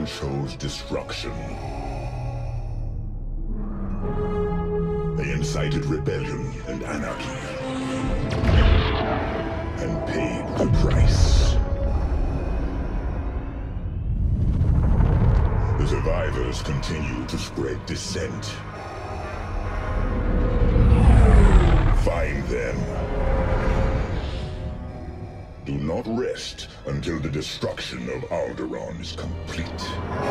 chose destruction. They incited rebellion and anarchy, and paid the price. The survivors continue to spread dissent. Find them. Do not rest until the destruction of Alderaan is complete.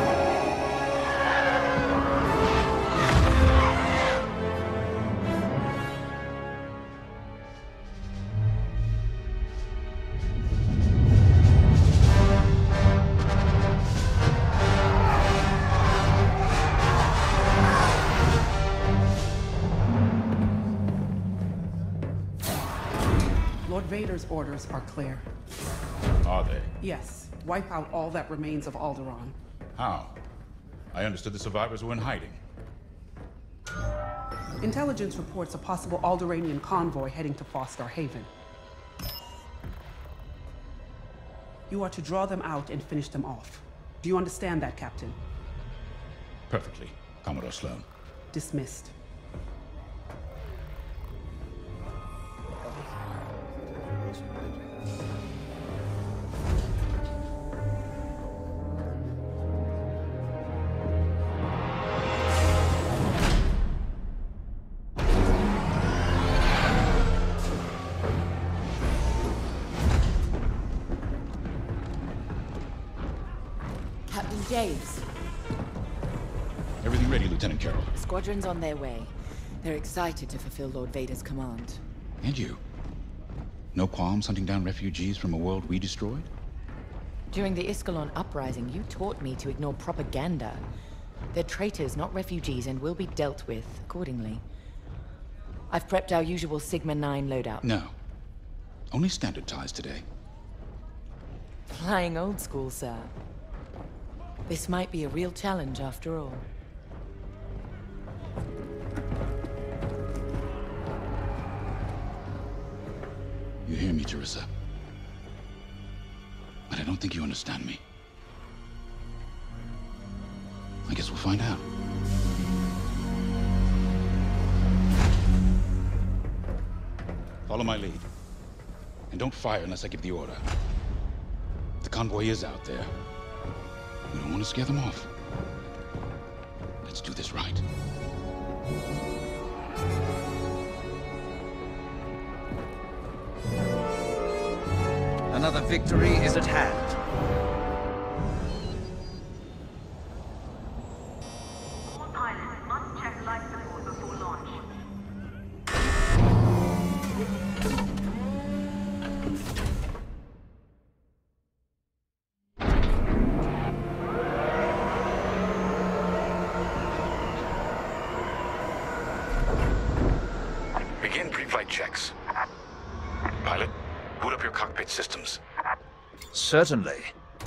Lord Vader's orders are clear. Are they? Yes. Wipe out all that remains of Alderaan. How? I understood the survivors were in hiding. Intelligence reports a possible Alderaanian convoy heading to Fostar Haven. You are to draw them out and finish them off. Do you understand that, Captain? Perfectly, Commodore Sloan. Dismissed. Captain James, Everything ready, Lieutenant Carroll. the squadron's on their way. They're excited to fulfill Lord Vader's command. And you? No qualms hunting down refugees from a world we destroyed? During the Iskalon uprising, you taught me to ignore propaganda. They're traitors, not refugees, and will be dealt with accordingly. I've prepped our usual Sigma-9 loadout. No. Only standard ties today. Flying old school, sir. This might be a real challenge after all. You hear me, Teresa? But I don't think you understand me. I guess we'll find out. Follow my lead. And don't fire unless I give the order. The convoy is out there. We don't want to scare them off. Let's do this right. Another victory is at hand. All pilots must check life support before launch. Begin pre-flight checks. Pilot, boot up your cockpit systems. Certainly.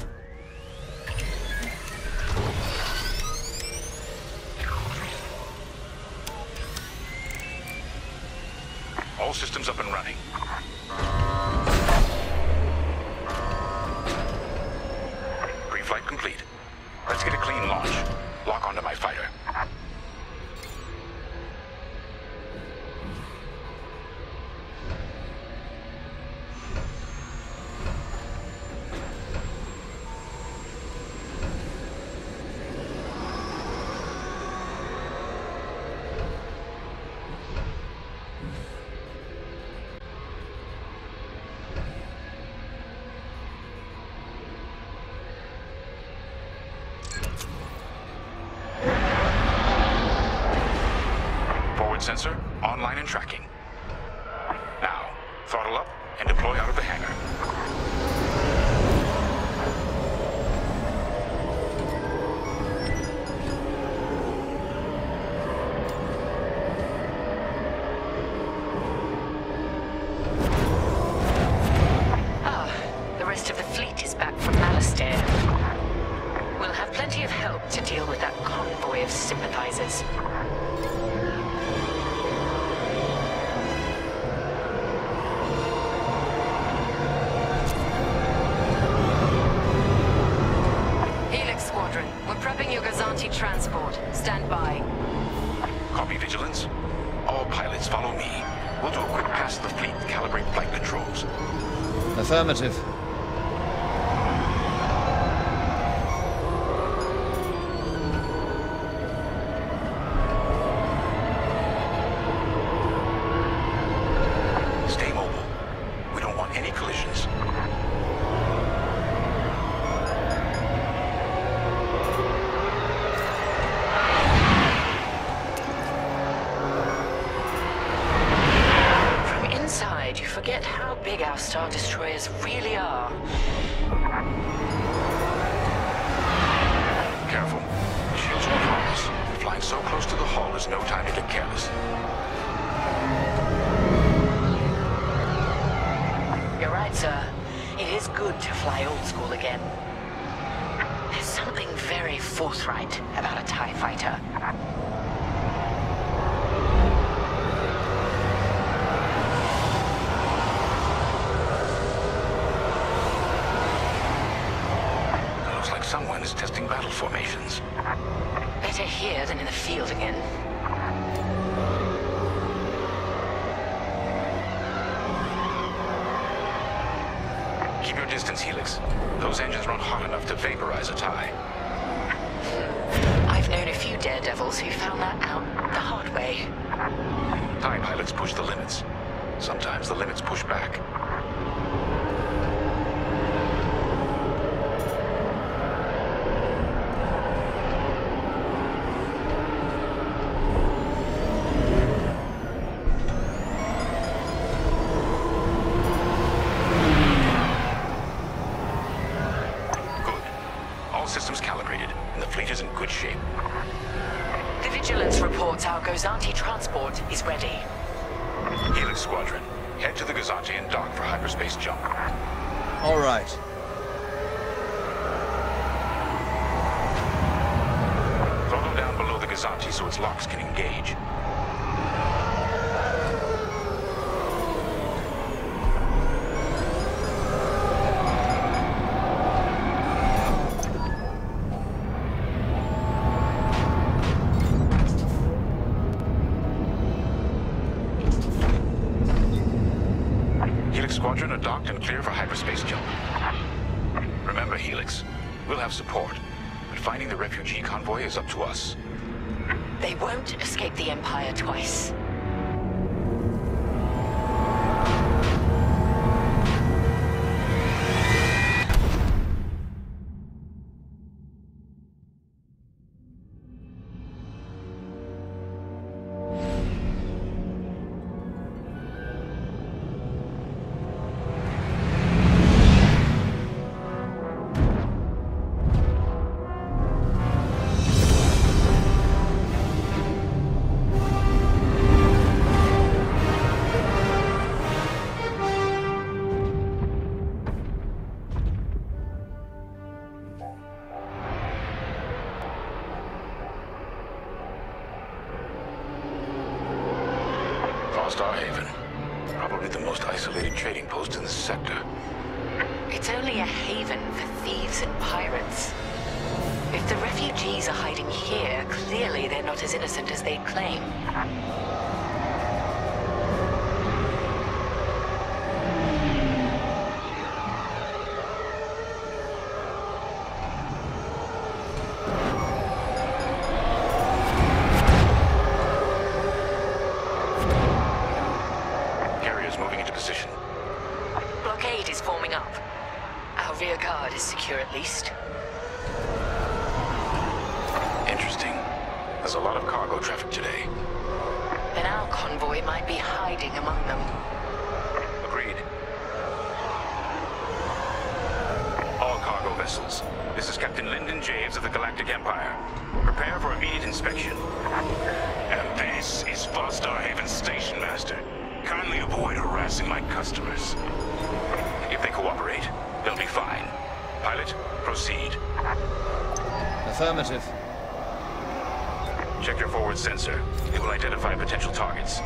All systems up and running. Pre-flight complete. Let's get a clean launch. Lock onto my fighter. Sensor online and tracking. Now, throttle up and deploy out of the hangar. The rest of the fleet is back from Malastare. We'll have plenty of help to deal with that convoy of sympathizers. Affirmative. Stay mobile. We don't want any collisions. From inside, you forget how big our Star Destroyers really are. Careful. The shields won't harm us. Flying so close to the hull is no time to get careless. You're right, sir. It is good to fly old school again. There's something very forthright about a TIE fighter. It looks like someone is testing battle formations. Better here than in the field again. Keep your distance, Helix. Those engines run hot enough to vaporize a TIE. I've known a few daredevils who found that out the hard way. TIE pilots push the limits. Sometimes the limits push back. Good. All systems calibrated, and the fleet is in good shape. The Vigilance reports our Gozanti transport is ready. Helix Squadron, head to the Gozanti and dock for hyperspace jump. All right. Throttle down below the Gozanti so its locks can engage. Helix Squadron are docked and clear for hyperspace jump. Remember, Helix, we'll have support, but finding the refugee convoy is up to us. They won't escape the Empire twice. Starhaven. Probably the most isolated trading post in the sector. It's only a haven for thieves and pirates. If the refugees are hiding here, clearly they're not as innocent as they claim. Moving into position. Blockade is forming up. Our rear guard is secure at least. Interesting. There's a lot of cargo traffic today. Then our convoy might be hiding among them. Agreed. All cargo vessels. This is Captain Lyndon Javes of the Galactic Empire. Prepare for immediate inspection. And this is Starhaven Station Master. Kindly avoid harassing my customers. If they cooperate, they'll be fine. Pilot, proceed. Affirmative. Check your forward sensor. It will identify potential targets.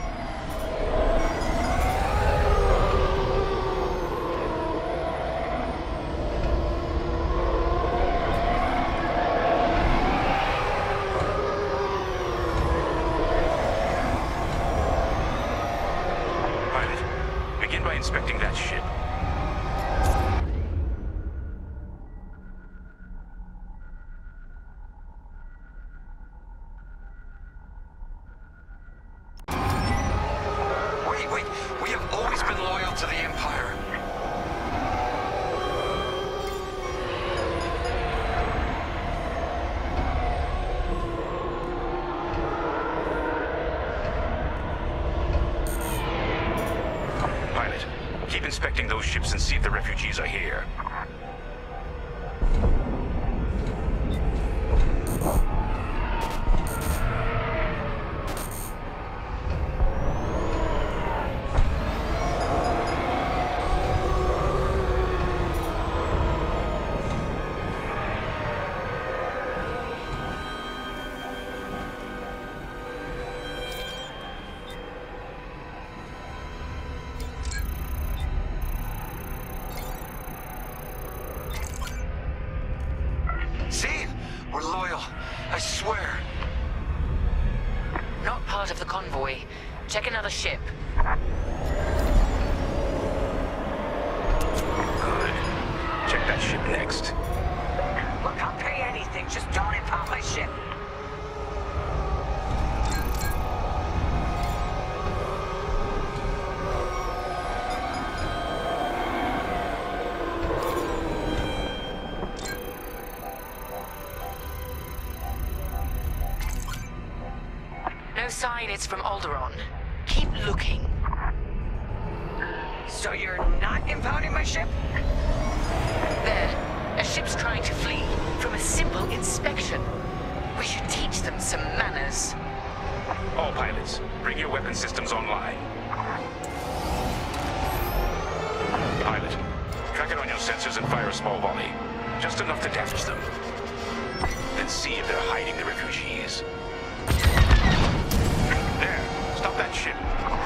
Pilot, begin by inspecting that ship. ships and see if the refugees are here. See? We're loyal. I swear. Not part of the convoy. Check another ship. Good. Check that ship next. Look, I'll pay anything. Just don't impound my ship. No sign it's from Alderaan. Keep looking. So you're not impounding my ship? There. A ship's trying to flee from a simple inspection. We should teach them some manners. All pilots, bring your weapon systems online. Pilot, track it on your sensors and fire a small volley. Just enough to damage them. Then see if they're hiding the refugees. There, stop that ship.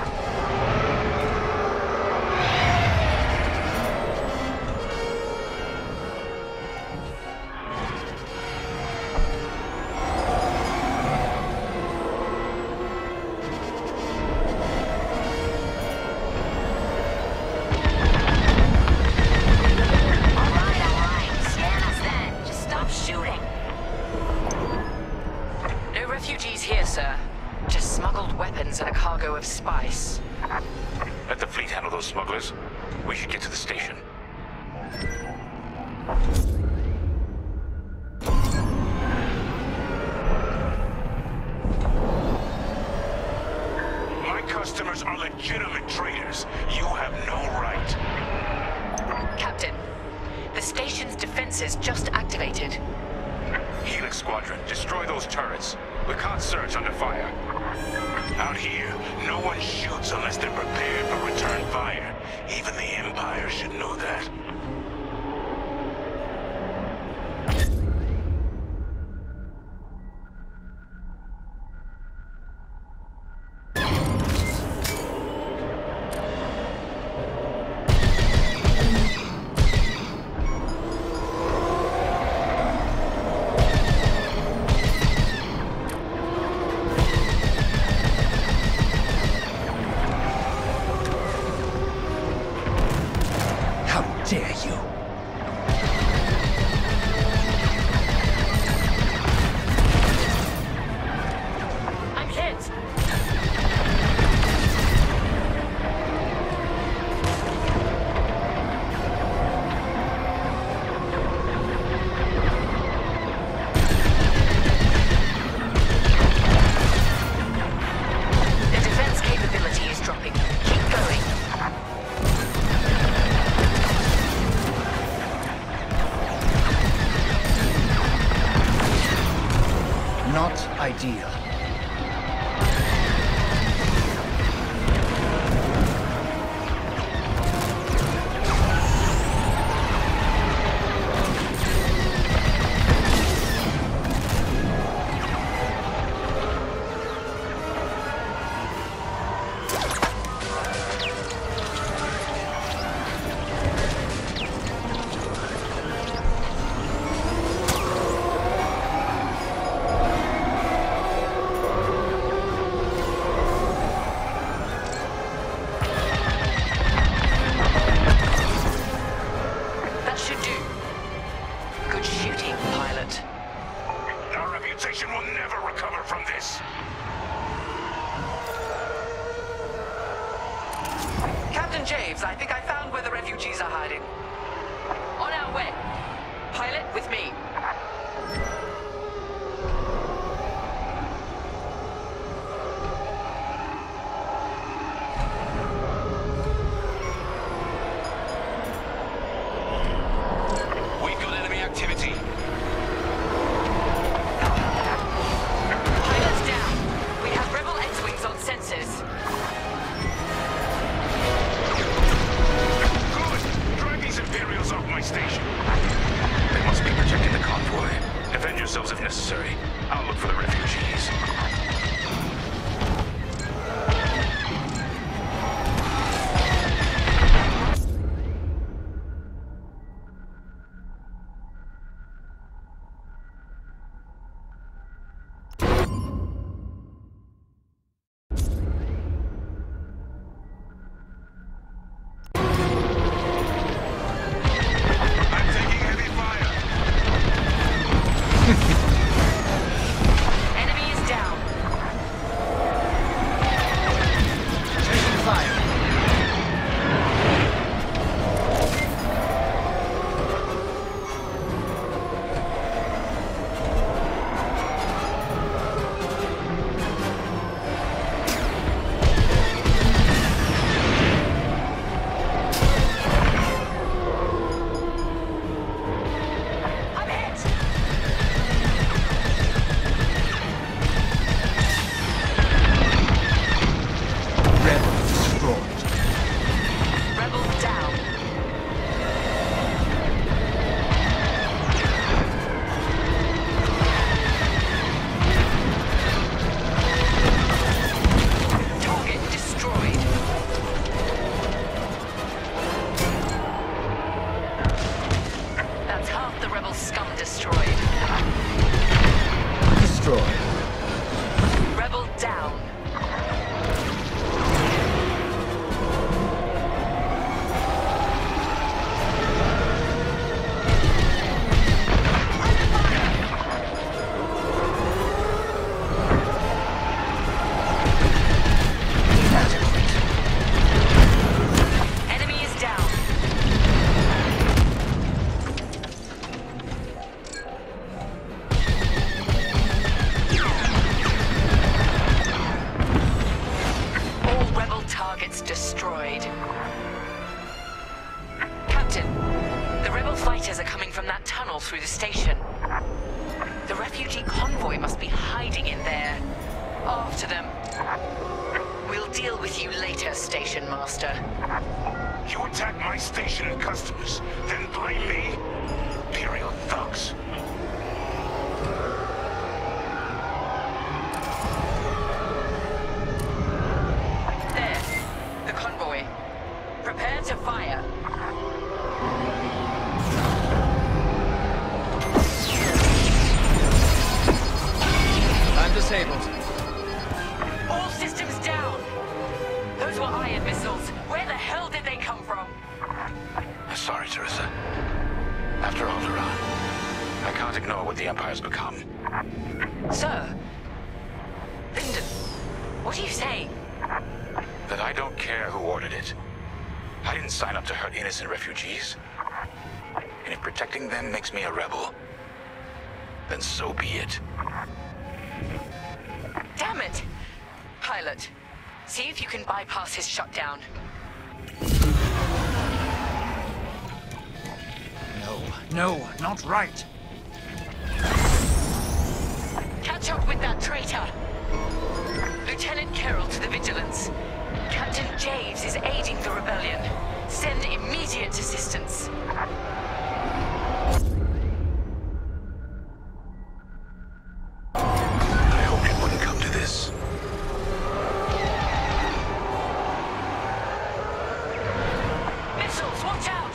And a cargo of spice. Let the fleet handle those smugglers. We should get to the station. My customers are legitimate traders. You have no right. Captain, the station's defenses just activated. Helix Squadron, destroy those turrets. We can't search under fire. Out here, no one shoots unless they're prepared for return fire. Even the Empire should know that. Dare you? I'm hit! The defense capability is dropping. Keep going. Not ideal. Javes, I think I found where the refugees are hiding. On our way. Pilot, with me. my station. They must be protecting the convoy. Defend yourselves if necessary. I'll look for the refugees. Through the station. The refugee convoy must be hiding in there. After them. We'll deal with you later, Station Master. You attack my station and customers, then blame me? Imperial thugs. There. The convoy. Prepare to fire. Disabled. All systems down! Those were iron missiles. Where the hell did they come from? Sorry, Teresa. After Alderaan, I can't ignore what the Empire's become. Sir? Lyndon, what are you saying? That I don't care who ordered it. I didn't sign up to hurt innocent refugees. And if protecting them makes me a rebel, then so be it. Damn it! Pilot, see if you can bypass his shutdown. No, not right. Catch up with that traitor! Lieutenant Carroll to the Vigilance. Captain Javes is aiding the rebellion. Send immediate assistance. I hoped it wouldn't come to this. Missiles, watch out!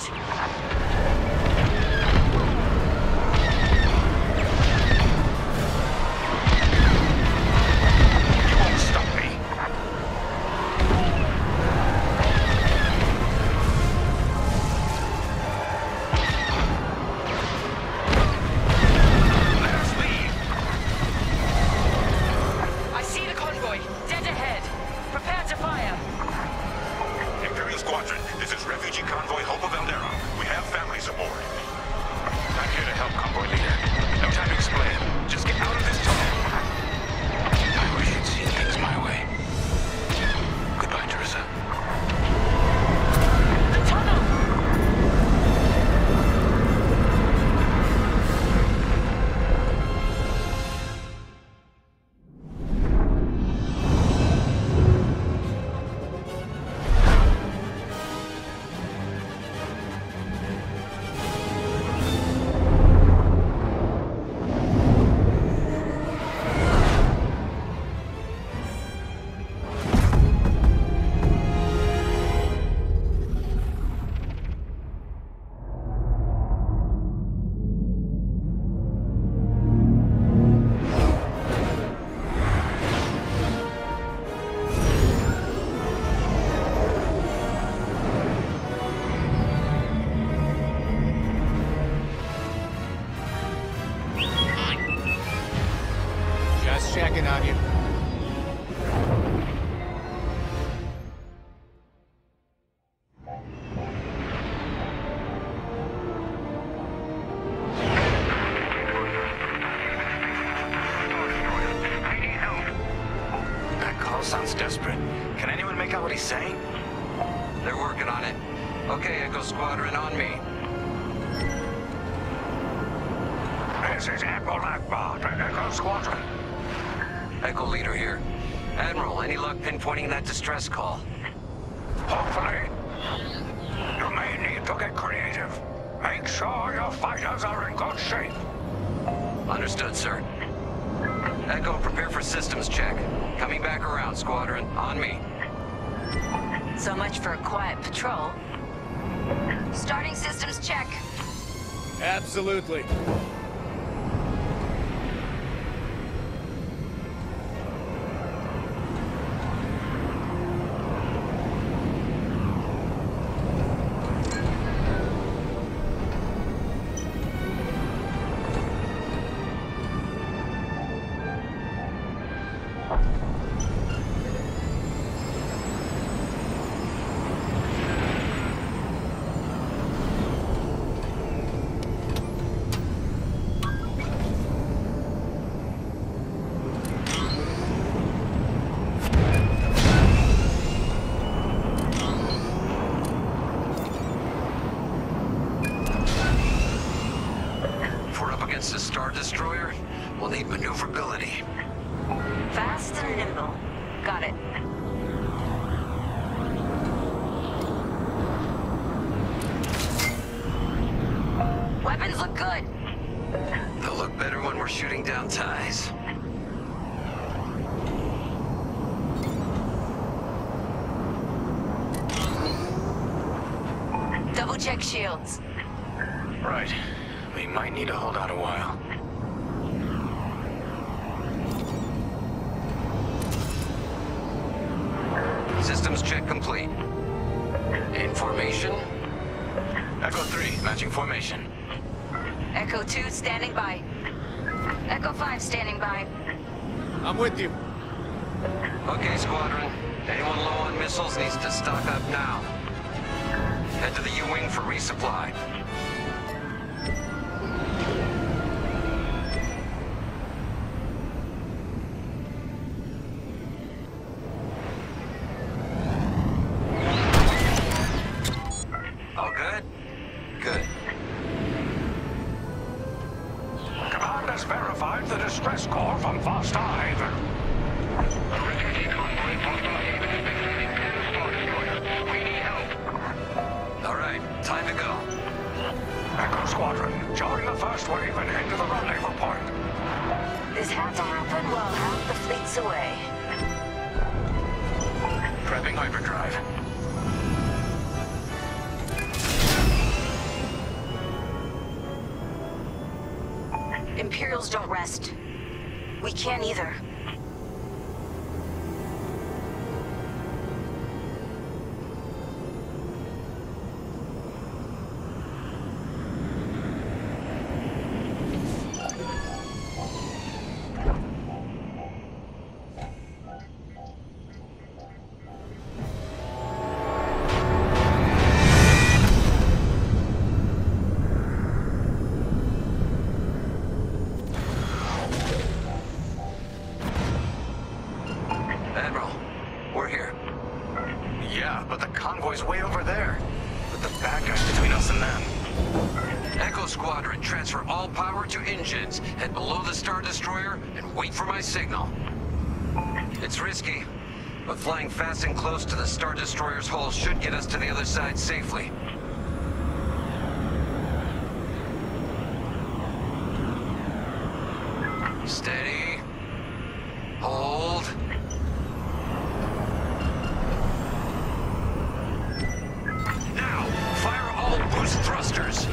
on you. That call sounds desperate. Can anyone make out what he's saying? They're working on it. Okay, Echo Squadron, on me. This is Admiral Akbar to Echo Squadron. Echo Leader here. Admiral, any luck pinpointing that distress call? Hopefully. You may need to get creative. Make sure your fighters are in good shape. Understood, sir. Echo, prepare for systems check. Coming back around, Squadron. On me. So much for a quiet patrol. Starting systems check. Absolutely. Against a Star Destroyer, we'll need maneuverability. Fast and nimble. Got it. Weapons look good. They'll look better when we're shooting down ties. Double check shields. Right. We might need to hold out a while. Systems check complete. In formation? Echo 3, matching formation. Echo 2 standing by. Echo 5 standing by. I'm with you. Okay, Squadron. Anyone low on missiles needs to stock up now. Head to the U-Wing for resupply. Verified the distress call from Foster Haven. We need help. All right, time to go. Echo Squadron, join the first wave and head to the rendezvous point. This had to happen while half the fleet's away. Prepping hyperdrive. Imperials don't rest. We can't either. Transfer all power to engines. Head below the Star Destroyer and wait for my signal. It's risky, but flying fast and close to the Star Destroyer's hull should get us to the other side safely. Steady. Hold. Now, fire all boost thrusters.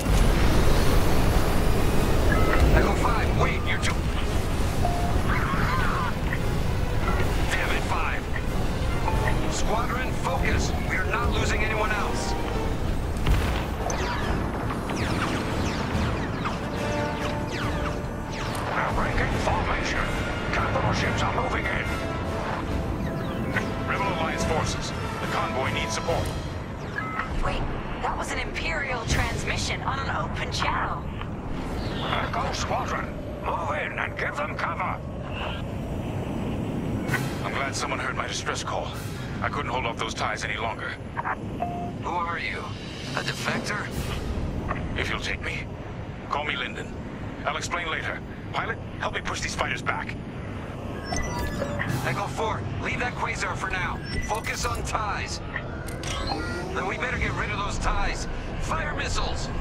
Echo 5, wait, you're too... Damn it, 5. Squadron, focus. We are not losing anyone else. Ranking 5. open channel. Echo Squadron, move in and give them cover. I'm glad someone heard my distress call. I couldn't hold off those ties any longer. Who are you? A defector? If you'll take me, call me Linden. I'll explain later. Pilot, help me push these fighters back. Echo 4, leave that quasar for now. Focus on ties. Then we better get rid of those ties. Fire missiles!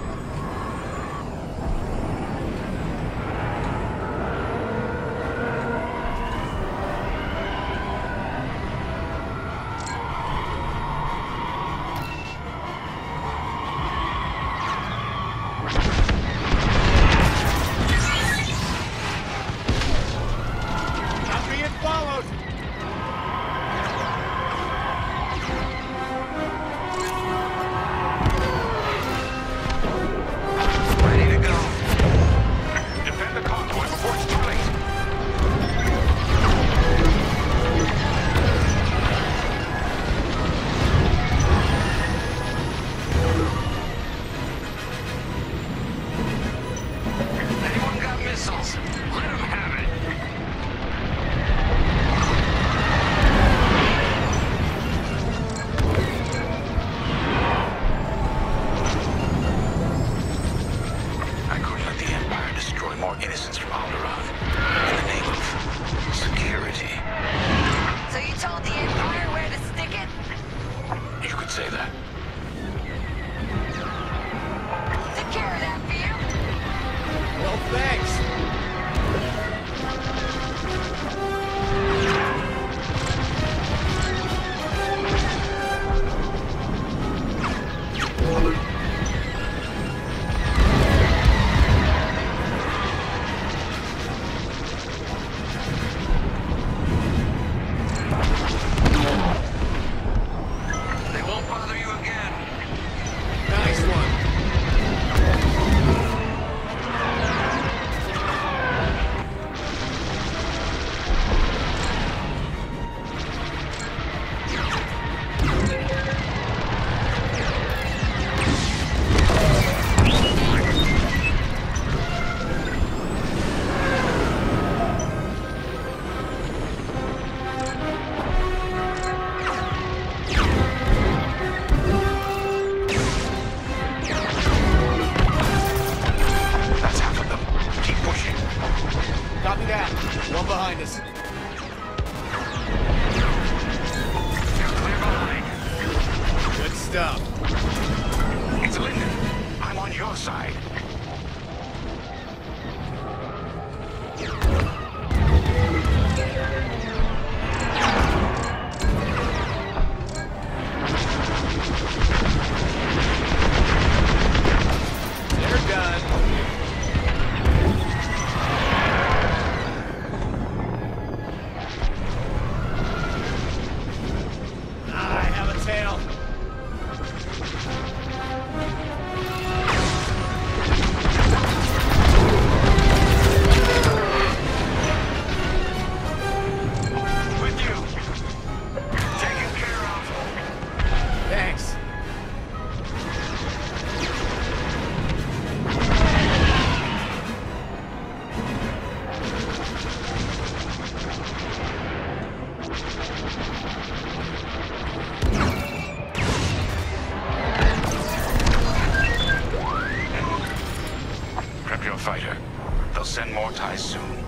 fighter. They'll send more ties soon.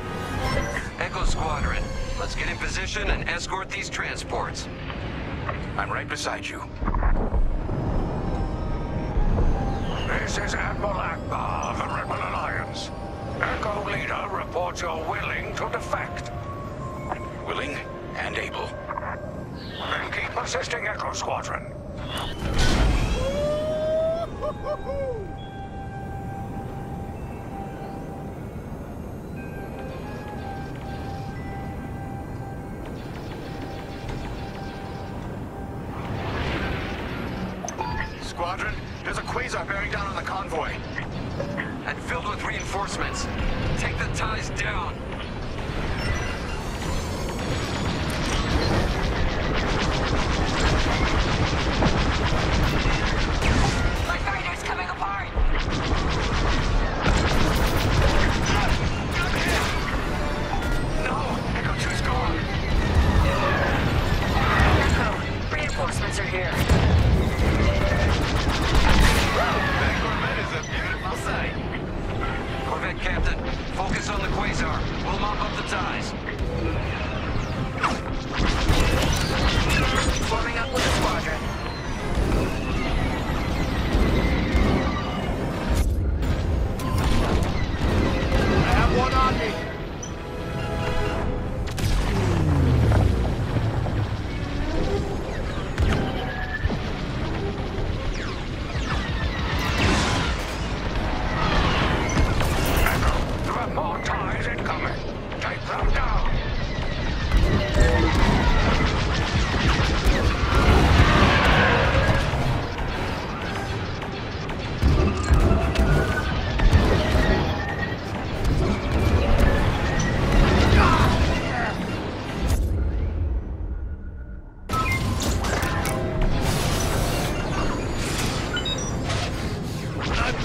Echo Squadron, let's get in position and escort these transports. I'm right beside you. This is Admiral Akbar of the Rebel Alliance. Echo Leader reports you're willing to defect. Willing and able. Then keep assisting Echo Squadron. Squadron, there's a quasar bearing down on the convoy. And filled with reinforcements. Take the ties down. My fighter's coming apart!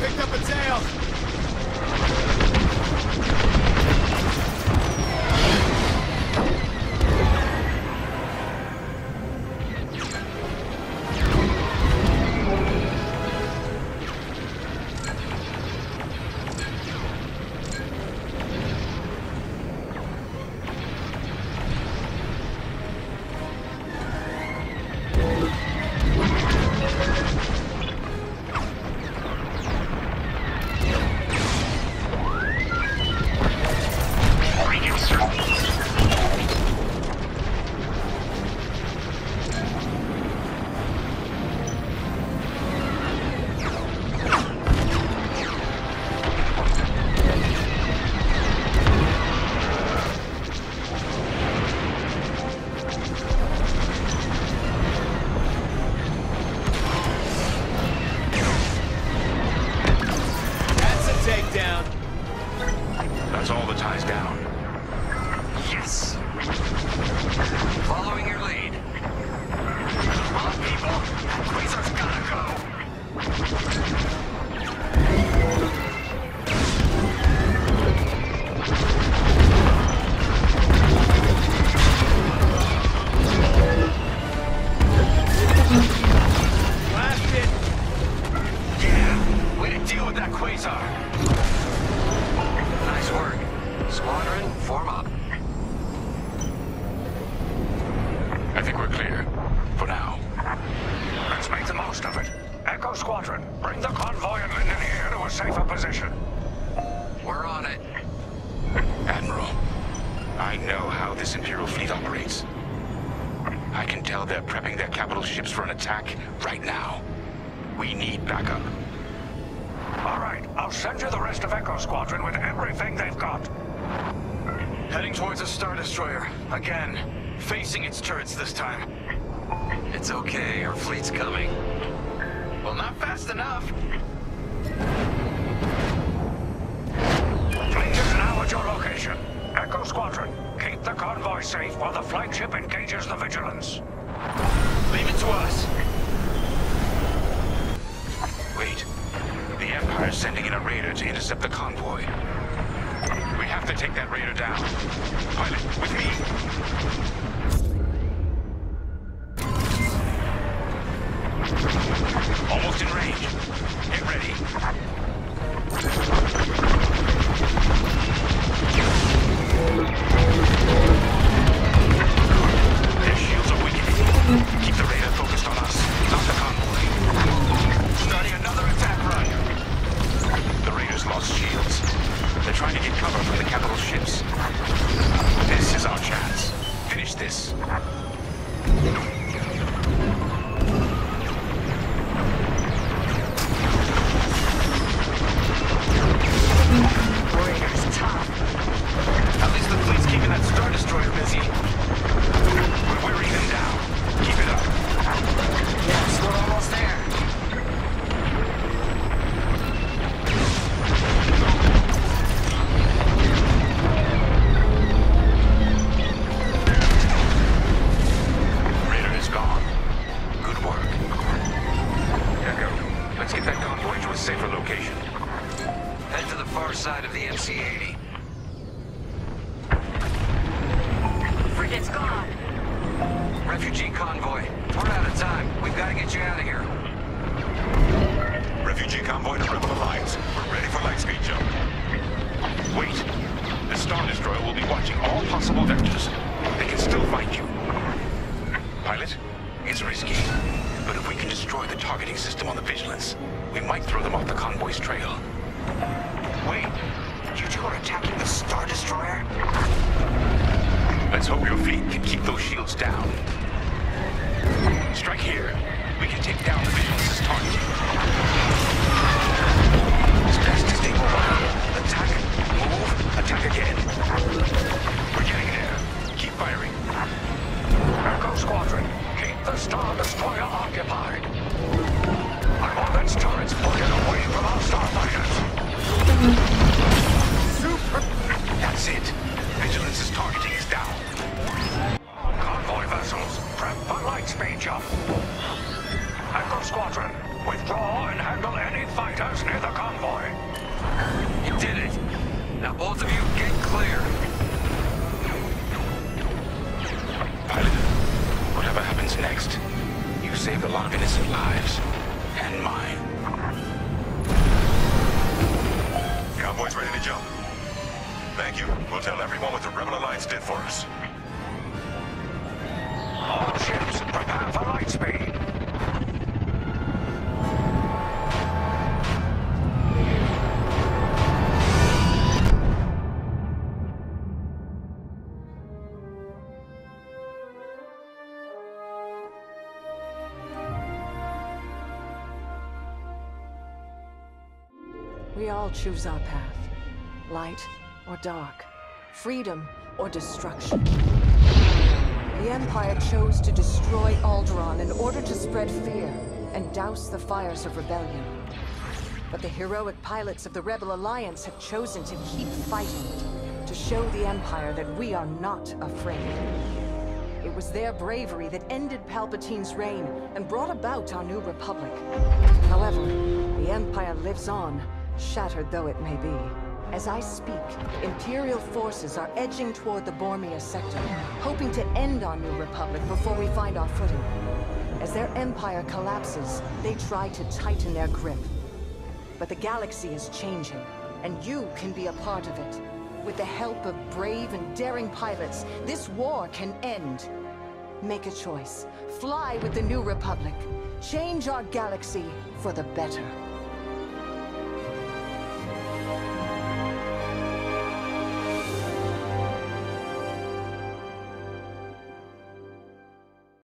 picked up a tail! That's all the ties down. Yes! Following your lead. Come on, people! Quasar's gotta go! Blast it! Yeah! Way to deal with that Quasar! Nice work. Squadron, form up. I think we're clear. For now. Let's make the most of it. Echo Squadron, bring the convoy and Linden here to a safer position. We're on it. Admiral, I know how this Imperial fleet operates. I can tell they're prepping their capital ships for an attack right now. We need backup. All right, I'll send you the rest of Echo Squadron with everything they've got. Heading towards a Star Destroyer. Again. Facing its turrets this time. It's okay, our fleet's coming. Well, not fast enough. Fleet is now at your location. Echo Squadron, keep the convoy safe while the flagship engages the Vigilance. Leave it to us. Wait. The Empire's sending in a raider to intercept the convoy. We have to take that raider down. Pilot, with me. Almost in range. Get ready. Their shields are weakening. Keep the raider focused on us, not the convoy. Starting another attack run. The raiders lost shields. They're trying to get cover from the capital ships. This is our chance. Finish this. Raiders tough. At least the fleet's keeping that Star Destroyer busy. We're wearing them down. Keep it up. Yes, we're almost there. Raider is gone. Good work. Echo, let's get that convoy to a safer location. Head to the far side of the MC-80. Frigate's gone. Refugee convoy. We're out of time. We've got to get you out of here. Refugee convoy to Rebel Alliance. We're ready for lightspeed jump. Wait. The Star Destroyer will be watching all possible vectors. They can still find you. Pilot, it's risky. But if we can destroy the targeting system on the Vigilance, we might throw them off the convoy's trail. Wait, you two are attacking the Star Destroyer? Let's hope your fleet can keep those shields down. Strike here. We can take down the Vigilance's target. It's best to stay mobile. Attack, move, attack again. We're getting there. Keep firing. Echo Squadron, keep the Star Destroyer occupied. I want its turrets pointed away from our starfighters. Super! That's it. Vigilance's targeting is down. Convoy vessels, prep for lightspeed jump. Echo Squadron, withdraw clear the convoy. You did it. Now both of you get clear. Pilot, whatever happens next, you saved a lot of innocent lives. And mine. Convoy's ready to jump. Thank you. We'll tell everyone what the Rebel Alliance did for us. All ships, prepare for light speed. We all choose our path. Light or dark. Freedom or destruction. The Empire chose to destroy Alderaan in order to spread fear and douse the fires of rebellion. But the heroic pilots of the Rebel Alliance have chosen to keep fighting, to show the Empire that we are not afraid. It was their bravery that ended Palpatine's reign and brought about our new Republic. However, the Empire lives on, shattered though it may be. As I speak, Imperial forces are edging toward the Bormia sector, hoping to end our new Republic before we find our footing. As their empire collapses, they try to tighten their grip. But the galaxy is changing, and you can be a part of it. With the help of brave and daring pilots, this war can end. Make a choice. Fly with the new Republic. Change our galaxy for the better.